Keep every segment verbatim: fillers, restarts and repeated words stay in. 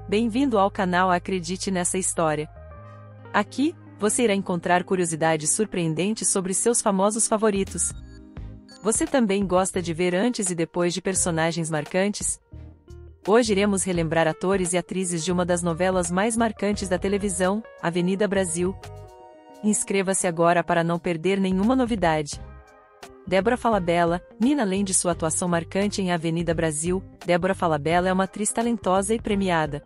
Bem-vindo ao canal Acredite Nessa História. Aqui, você irá encontrar curiosidades surpreendentes sobre seus famosos favoritos. Você também gosta de ver antes e depois de personagens marcantes? Hoje iremos relembrar atores e atrizes de uma das novelas mais marcantes da televisão, Avenida Brasil. Inscreva-se agora para não perder nenhuma novidade. Débora Falabella, Nina. Além de sua atuação marcante em Avenida Brasil, Débora Falabella é uma atriz talentosa e premiada.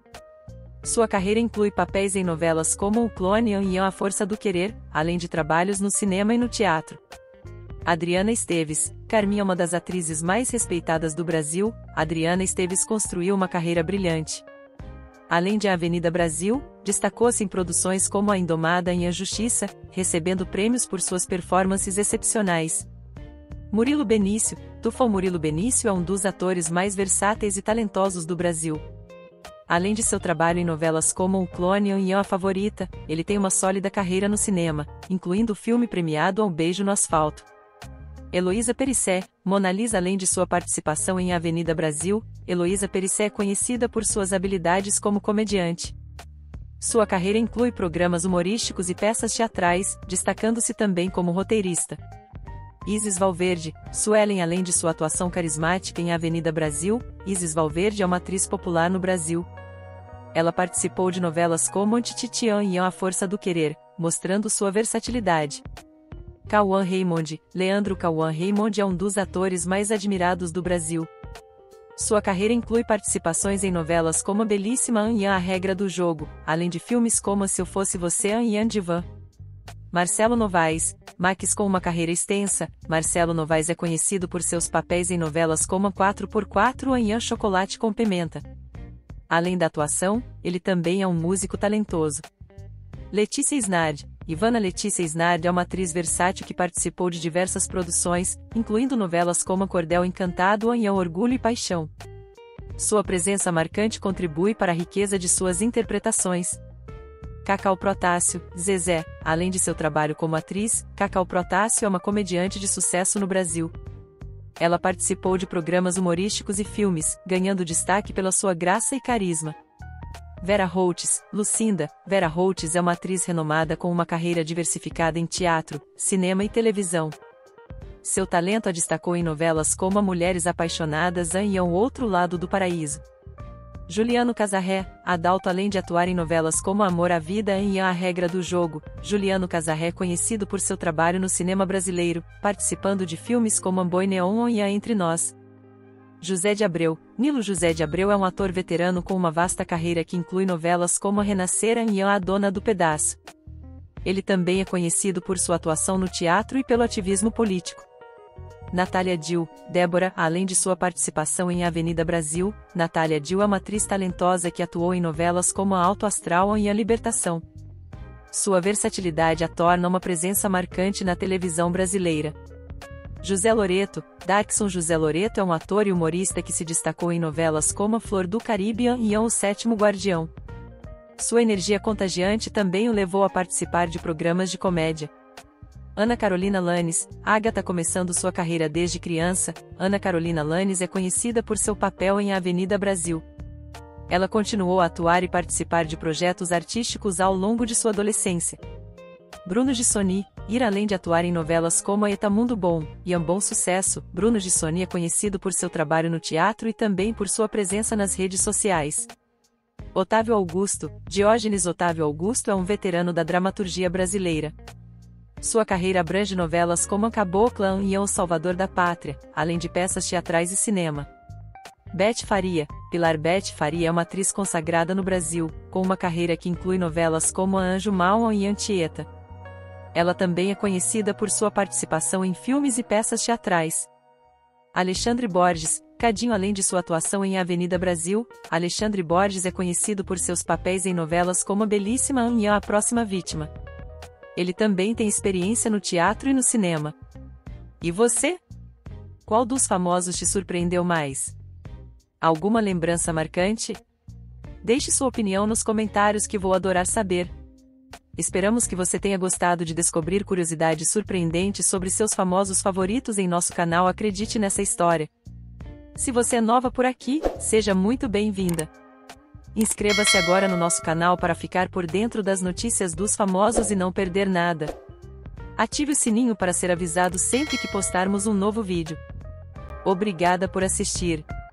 Sua carreira inclui papéis em novelas como O Clone e A Força do Querer, além de trabalhos no cinema e no teatro. Adriana Esteves, Carminha é uma das atrizes mais respeitadas do Brasil. Adriana Esteves construiu uma carreira brilhante. Além de Avenida Brasil, destacou-se em produções como A Indomada e A Justiça, recebendo prêmios por suas performances excepcionais. Murilo Benício, Tufão. Murilo Benício é um dos atores mais versáteis e talentosos do Brasil. Além de seu trabalho em novelas como O Clone e A Favorita, ele tem uma sólida carreira no cinema, incluindo o filme premiado Um Beijo no Asfalto. Heloísa Perissé, Mona Lisa. Além de sua participação em Avenida Brasil, Heloísa Perissé é conhecida por suas habilidades como comediante. Sua carreira inclui programas humorísticos e peças teatrais, destacando-se também como roteirista. Isis Valverde, Suelen. Além de sua atuação carismática em Avenida Brasil, Isis Valverde é uma atriz popular no Brasil. Ela participou de novelas como Antititian e A Força do Querer, mostrando sua versatilidade. Cauã Raymond, Leandro. Cauã Raymond é um dos atores mais admirados do Brasil. Sua carreira inclui participações em novelas como Belíssima e A Regra do Jogo, além de filmes como Se Eu Fosse Você e Divan. Marcelo Novaes, Max. Com uma carreira extensa, Marcelo Novaes é conhecido por seus papéis em novelas como quatro por quatro e Chocolate com Pimenta. Além da atuação, ele também é um músico talentoso. Letícia Snard, Ivana. Letícia Snard é uma atriz versátil que participou de diversas produções, incluindo novelas como Cordel Encantado e Orgulho e Paixão. Sua presença marcante contribui para a riqueza de suas interpretações. Cacau Protásio, Zezé. Além de seu trabalho como atriz, Cacau Protásio é uma comediante de sucesso no Brasil. Ela participou de programas humorísticos e filmes, ganhando destaque pela sua graça e carisma. Vera Holtz, Lucinda. Vera Holtz é uma atriz renomada com uma carreira diversificada em teatro, cinema e televisão. Seu talento a destacou em novelas como Mulheres Apaixonadas e O Outro Lado do Paraíso. Juliano Casarré, Adalto. Além de atuar em novelas como Amor à Vida e A Regra do Jogo, Juliano Casarré é conhecido por seu trabalho no cinema brasileiro, participando de filmes como Amboy Neon e A Entre Nós. José de Abreu, Nilo. José de Abreu é um ator veterano com uma vasta carreira que inclui novelas como Renascer e A Dona do Pedaço. Ele também é conhecido por sua atuação no teatro e pelo ativismo político. Natália Dill, Débora. Além de sua participação em Avenida Brasil, Natália Dill é uma atriz talentosa que atuou em novelas como A Alto Astral e A Libertação. Sua versatilidade a torna uma presença marcante na televisão brasileira. José Loreto, Darkson. José Loreto é um ator e humorista que se destacou em novelas como A Flor do Caribe e O Sétimo Guardião. Sua energia contagiante também o levou a participar de programas de comédia. Ana Carolina Lannis, Ágata. Começando sua carreira desde criança, Ana Carolina Lannis é conhecida por seu papel em Avenida Brasil. Ela continuou a atuar e participar de projetos artísticos ao longo de sua adolescência. Bruno Gissoni, Ira. Além de atuar em novelas como Eta Mundo Bom e Um Bom Sucesso, Bruno Gissoni é conhecido por seu trabalho no teatro e também por sua presença nas redes sociais. Otávio Augusto, Diógenes. Otávio Augusto é um veterano da dramaturgia brasileira. Sua carreira abrange novelas como A Cabocla e O Salvador da Pátria, além de peças teatrais e cinema. Beth Faria, Pilar. Beth Faria é uma atriz consagrada no Brasil, com uma carreira que inclui novelas como A Anjo Mau e Antieta. Ela também é conhecida por sua participação em filmes e peças teatrais. Alexandre Borges, Cadinho. Além de sua atuação em Avenida Brasil, Alexandre Borges é conhecido por seus papéis em novelas como Belíssima e A Próxima Vítima. Ele também tem experiência no teatro e no cinema. E você? Qual dos famosos te surpreendeu mais? Alguma lembrança marcante? Deixe sua opinião nos comentários que vou adorar saber. Esperamos que você tenha gostado de descobrir curiosidades surpreendentes sobre seus famosos favoritos em nosso canal Acredite Nessa História. Se você é nova por aqui, seja muito bem-vinda. Inscreva-se agora no nosso canal para ficar por dentro das notícias dos famosos e não perder nada. Ative o sininho para ser avisado sempre que postarmos um novo vídeo. Obrigada por assistir.